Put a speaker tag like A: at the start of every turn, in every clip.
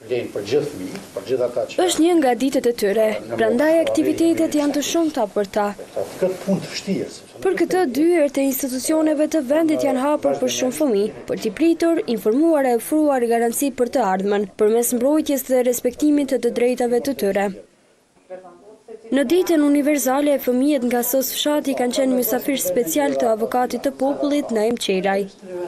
A: Është një nga ditët e tyre, prandaj aktivitetet janë të shumta për ta. Për këtë, dyert e institucioneve të vendit janë hapur për shumë fëmijë, për t'i pritur, informuar e ofruar garanci për të ardhmen, përmes mbrojtjes dhe respektimit të drejtave të tyre. Në ditën universale, fëmijët nga SOS fshati kanë qenë mysafir special të avokatit të popullit Naim Qelaj.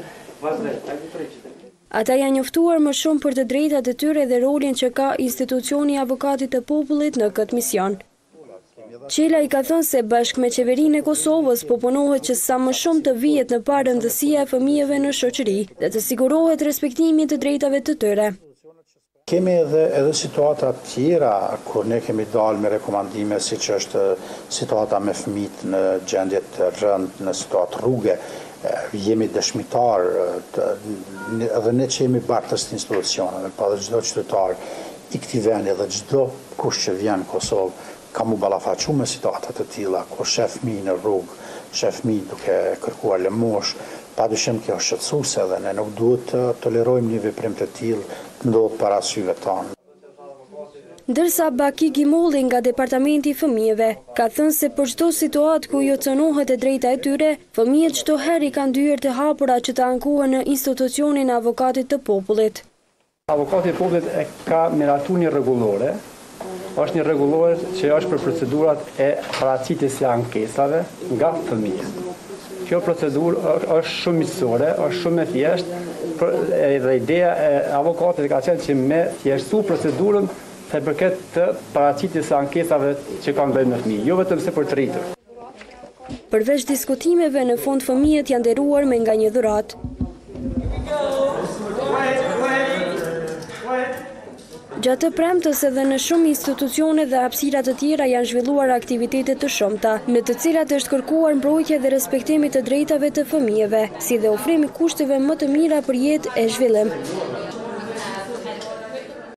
A: Ata janë njoftuar më shumë për të drejtat e tyre dhe rolin që ka institucioni i avokatit të popullit në këtë mision. Qelaj ka thënë se bashkë me qeverinë e Kosovës po punohet që sa më shumë të vihet në parëndësia e fëmijëve në shoqëri dhe të sigurohet respektimi të drejtave të tyre.
B: Kemi edhe situata tjera kur ne kemi dalë me rekomandime si që është situata me fëmijët në gjendje të rënd, në situatë rruge, jemi dëshmitar edhe ne që jemi bartës të institucioneve, pa dhe çdo qytetar i këtij vendi dhe çdo kush që vjen në Kosovë ka mu ballafaqu me situatat të tilla, kur shef fëmijë në rrugë, shef fëmijë duke kërkuar lëmosh, padyshim kjo është shqetësuese dhe ne nuk duhet të tolerojmë një veprim të tillë të ndodhë para syve tonë.
A: Ndërsa Baki Gimolli nga Departamenti i Fëmijëve ka thënë se për çdo situatë ku jo cënohet e drejta e tyre, fëmijët çdo herë kanë dyert të hapura që të ankohen në institucionin e avokatit të popullit.
C: Avokati i popullit e ka miratuar një rregullore. Është një rregullore që është për procedurat e paraqitjes së ankesave nga fëmijët. Kjo procedurë është shumë miqësore, është shumë e thjeshtë dhe ideja e avokatit ka qenë që me thjeshtësu procedurën se përket të paraqitjes së ankesave që kanë bëjnë me fëmijë, jo vetëm se për të rritur.
A: Përveç diskutimeve, në fund fëmijët janë nderuar me nga një dhuratë. Gjatë premtës edhe në shumë institucione dhe hapësira të tjera janë zhvilluar aktivitete të shumta, në të cilat është kërkuar mbrojtja dhe respektimi të drejtave të fëmijëve, si dhe ofrimi kushteve më të mira për jetë e zhvillim.